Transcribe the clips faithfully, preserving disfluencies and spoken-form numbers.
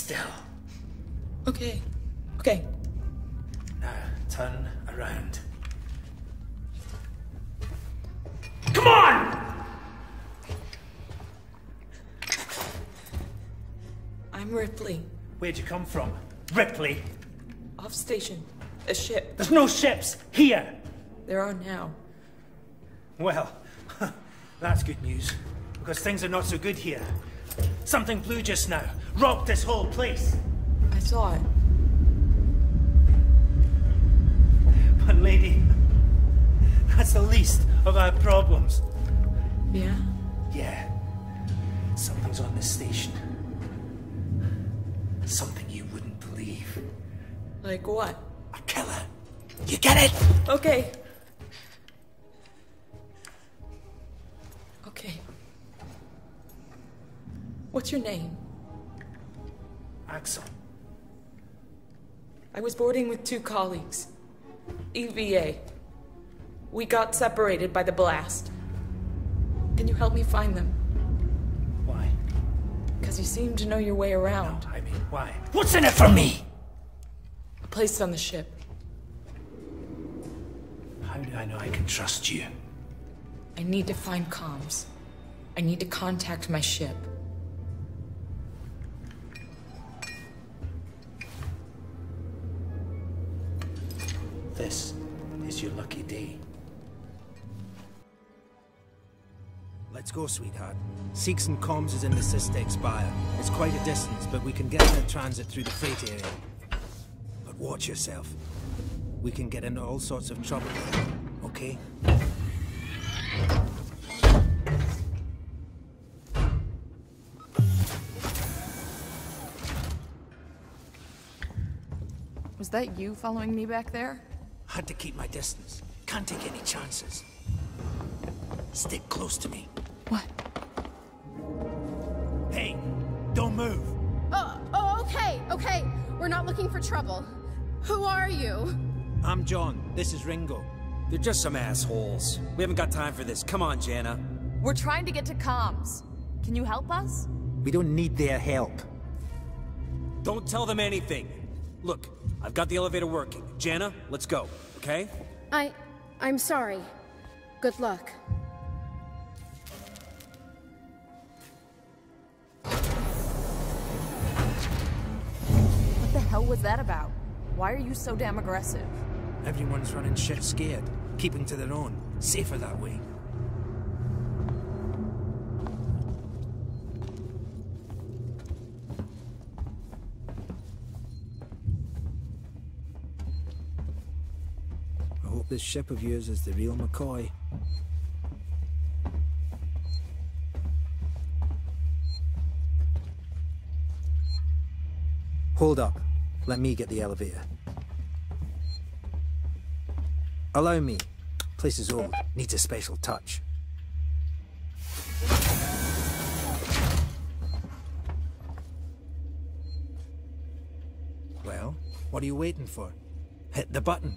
still. Okay. Okay. Now, turn around. Come on! I'm Ripley. Where'd you come from? Ripley? Off station. A ship. There's no ships here! There are now. Well, that's good news. Because things are not so good here. Something blue just now. Rocked this whole place. I saw it. But lady, that's the least of our problems. Yeah? Yeah. Something's on this station. Something you wouldn't believe. Like what? A killer. You get it? Okay. Okay. What's your name? Axel. I was boarding with two colleagues. E V A. We got separated by the blast. Can you help me find them? Why? Because you seem to know your way around. No, I mean, why? What's in it for me? A place on the ship. How do I know I can trust you? I need to find comms. I need to contact my ship. This is your lucky day. Let's go, sweetheart. Seeks and Comms is in the Systex Spire. It's quite a distance, but we can get in transit through the freight area. But watch yourself. We can get into all sorts of trouble there, okay? Was that you following me back there? Had to keep my distance. Can't take any chances. Stick close to me. What? Hey, don't move. Oh, oh, okay, okay. We're not looking for trouble. Who are you? I'm John. This is Ringo. They're just some assholes. We haven't got time for this. Come on, Jana. We're trying to get to comms. Can you help us? We don't need their help. Don't tell them anything. Look, I've got the elevator working. Jana, let's go, okay? I... I'm sorry. Good luck. What the hell was that about? Why are you so damn aggressive? Everyone's running shit scared. Keeping to their own. Safer that way. I hope this ship of yours is the real McCoy. Hold up. Let me get the elevator. Allow me. Place is old. Needs a special touch. Well, what are you waiting for? Hit the button.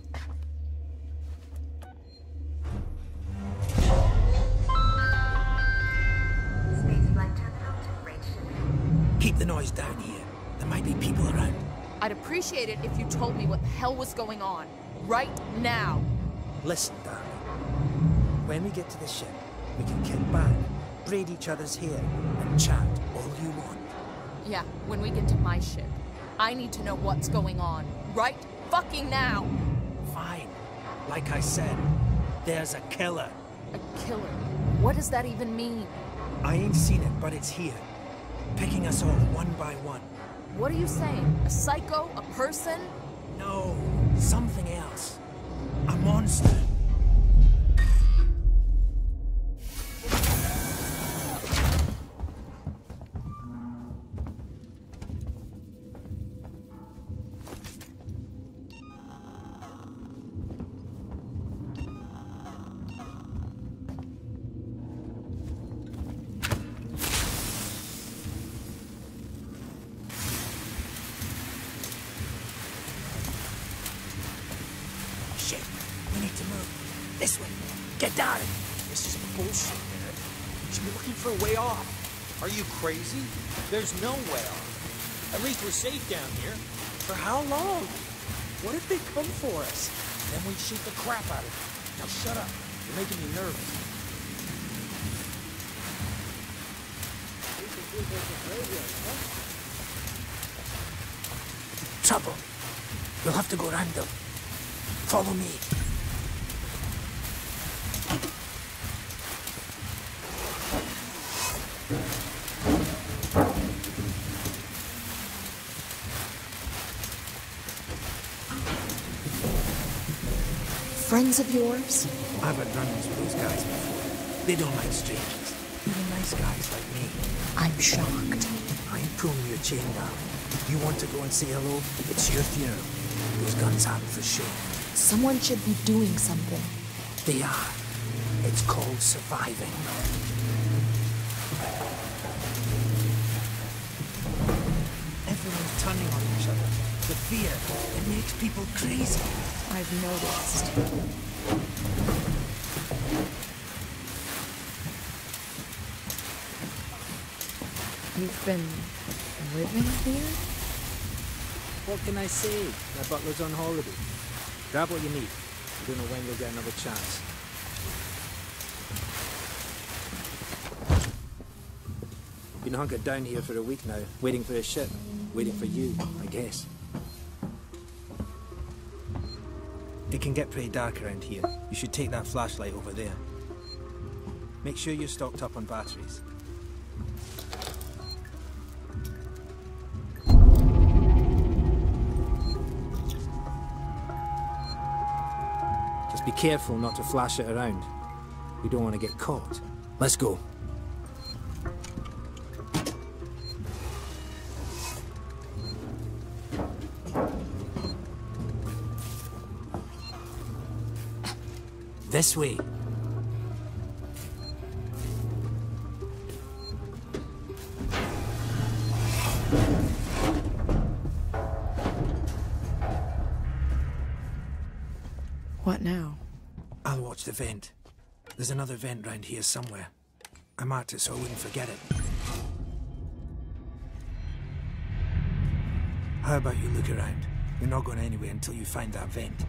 Keep the noise down here. There might be people around. I'd appreciate it if you told me what the hell was going on. Right now. Listen, darling. When we get to the ship, we can kick back, braid each other's hair, and chat all you want. Yeah, when we get to my ship. I need to know what's going on. Right fucking now. Fine. Like I said, there's a killer. A killer? What does that even mean? I ain't seen it, but it's here. Picking us off one by one. What are you saying? A psycho? A person? No, something else. A monster. This way. Get down. This is bullshit, man. You should be looking for a way off. Are you crazy? There's no way off. At least we're safe down here. For how long? What if they come for us? Then we shoot the crap out of them. Now shut up. You're making me nervous. Trouble. We'll have to go round them. Follow me. Friends of yours? I've had run-ins with those guys before. They don't like strangers. Even nice guys like me. I'm shocked. I ain't pulling your chain down. You want to go and say hello? It's your funeral. Those guns happen for sure. Someone should be doing something. They are. It's called surviving. Everyone's turning on each other. The fear, it makes people crazy. I've noticed. You've been living here? What can I say? My butler's on holiday. Grab what you need. I don't know when you'll get another chance. Been hunkered down here for a week now, waiting for a ship. Waiting for you, I guess. It can get pretty dark around here. You should take that flashlight over there. Make sure you're stocked up on batteries. Just be careful not to flash it around. We don't want to get caught. Let's go. This way. What now? I'll watch the vent. There's another vent round here somewhere. I marked it so I wouldn't forget it. How about you look around? You're not going anywhere until you find that vent.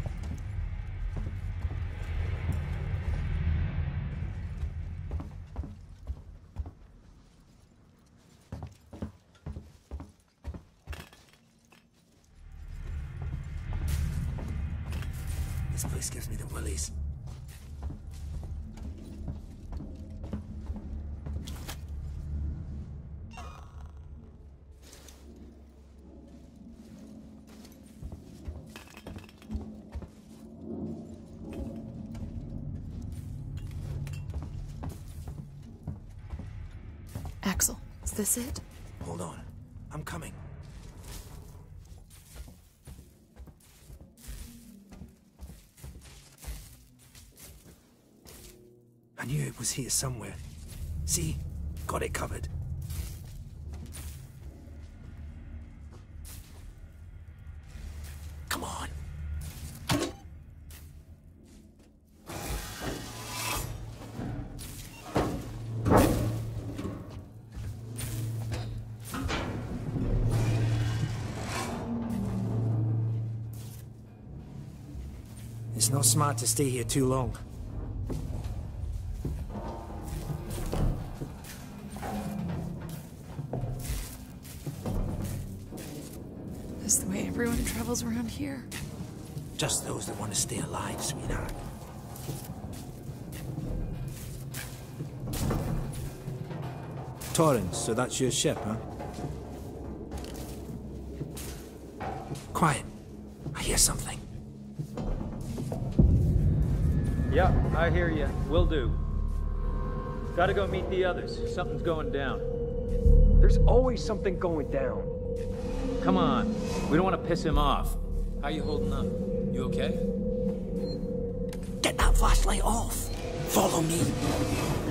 This place gives me the willies. Axel, is this it? Hold on. I'm coming. I knew it was here somewhere. See? Got it covered. Come on. It's not smart to stay here too long. Is the way everyone travels around here? Just those that want to stay alive, sweetheart. Torrens, so that's your ship, huh? Quiet. I hear something. Yeah, I hear you. Will do. Gotta go meet the others. Something's going down. There's always something going down. Come on. We don't want to piss him off. How you holding up? You okay? Get that flashlight off. Follow me.